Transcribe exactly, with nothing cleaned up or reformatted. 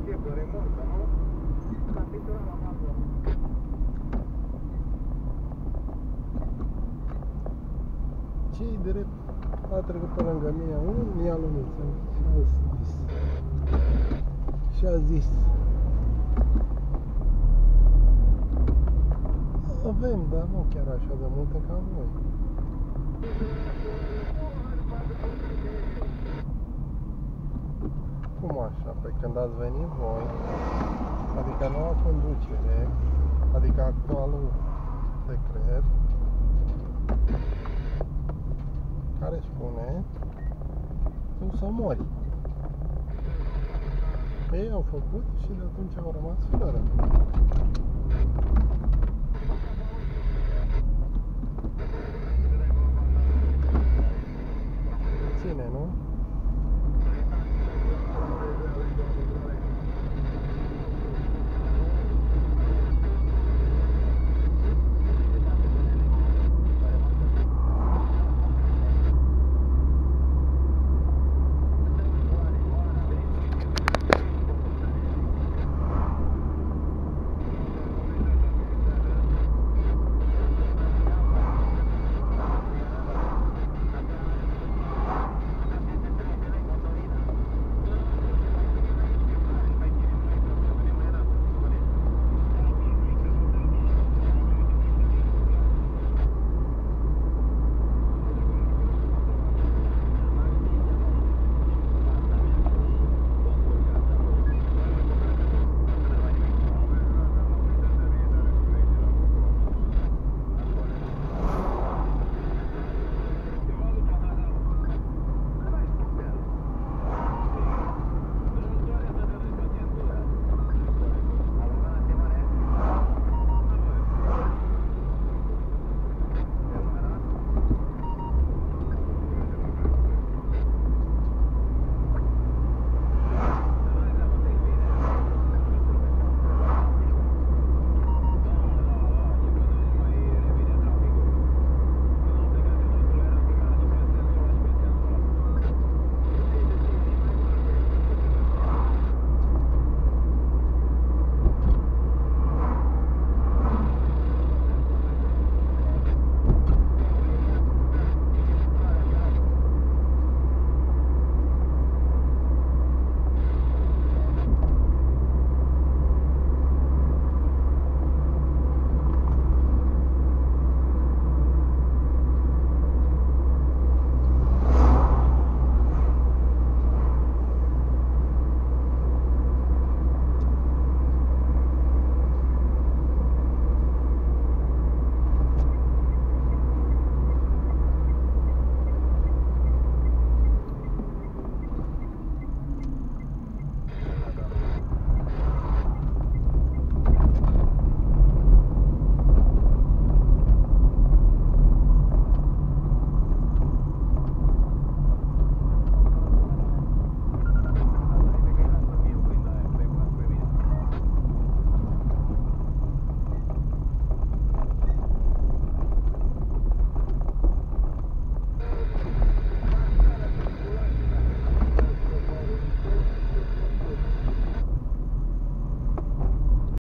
știe că remontă, nu? Capitulul la Margo. Ce-i drept? A trecut pe lângă mine unul, mi-a lumit și a zis. Și a zis. Avem, dar nu chiar așa de multe ca noi. Cum așa? Păi când ați venit voi, adică noua conducere, adică actualul decret, care spune tu să mori. Ei au făcut și de atunci au rămas fără.